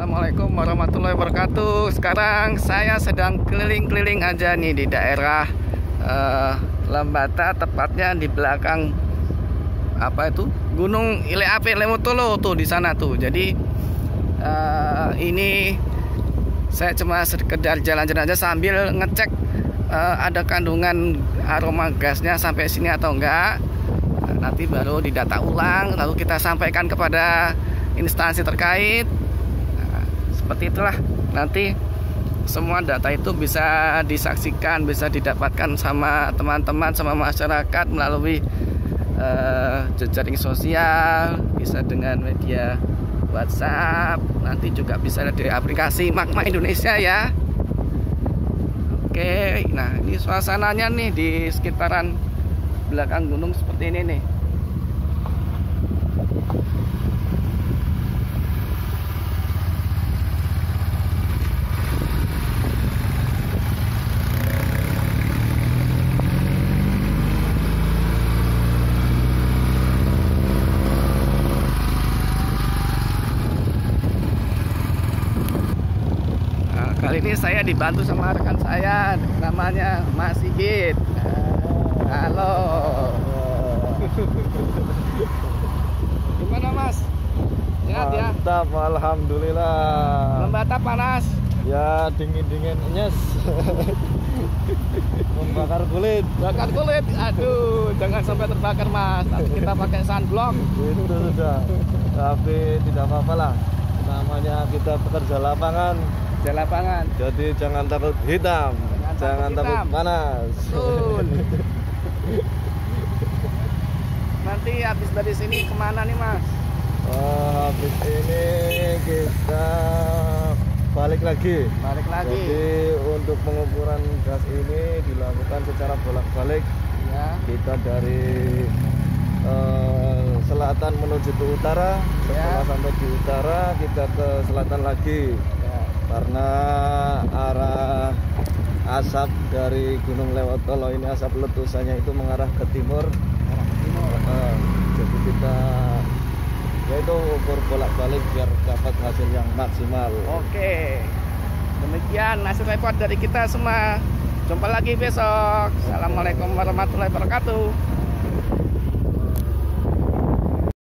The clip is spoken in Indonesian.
Assalamualaikum warahmatullahi wabarakatuh. Sekarang saya sedang keliling-keliling aja nih di daerah Lembata, tepatnya di belakang apa itu Gunung Ileape Lemotolo tuh di sana tuh. Jadi ini saya cuma sekedar jalan-jalan aja sambil ngecek ada kandungan aroma gasnya sampai sini atau enggak. Nanti baru didata ulang, lalu kita sampaikan kepada instansi terkait. Seperti itulah, nanti semua data itu bisa disaksikan, bisa didapatkan sama teman-teman, sama masyarakat melalui jejaring sosial, bisa dengan media WhatsApp, nanti juga bisa di aplikasi Magma Indonesia ya. Oke, nah ini suasananya nih di sekitaran belakang gunung seperti ini nih. Kali ini saya dibantu sama rekan saya, namanya Mas Sigit. Halo. Gimana Mas? Sehat ya? Mantap, alhamdulillah. Lembata panas? Ya dingin-dingin, nyes. Membakar kulit. Bakar kulit? Aduh, jangan sampai terbakar Mas. Nanti kita pakai sunblock. Itu sudah. Tapi tidak apa-apa lah. Namanya kita pekerja lapangan. Di lapangan. Jadi jangan takut hitam, jangan takut panas. Betul. Nanti habis dari sini kemana nih Mas? Habis ini kita balik lagi. Balik lagi. Jadi untuk pengukuran gas ini dilakukan secara bolak-balik. Ya. Kita dari selatan menuju ke utara. Setelah sampai di utara kita ke selatan lagi. Karena arah asap dari Gunung Lewotolo ini, asap letusannya itu mengarah ke timur. Jadi kita yaitu ukur bolak-balik biar dapat hasil yang maksimal. Oke, demikian hasil report dari kita semua. Jumpa lagi besok. Assalamualaikum warahmatullahi wabarakatuh.